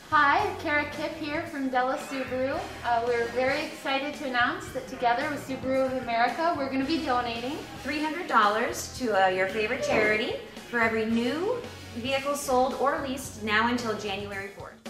Hi, Kara Kipp here from Della Subaru. We're very excited to announce that together with Subaru of America, we're going to be donating $300 to your favorite charity for every new vehicle sold or leased now until January 4th.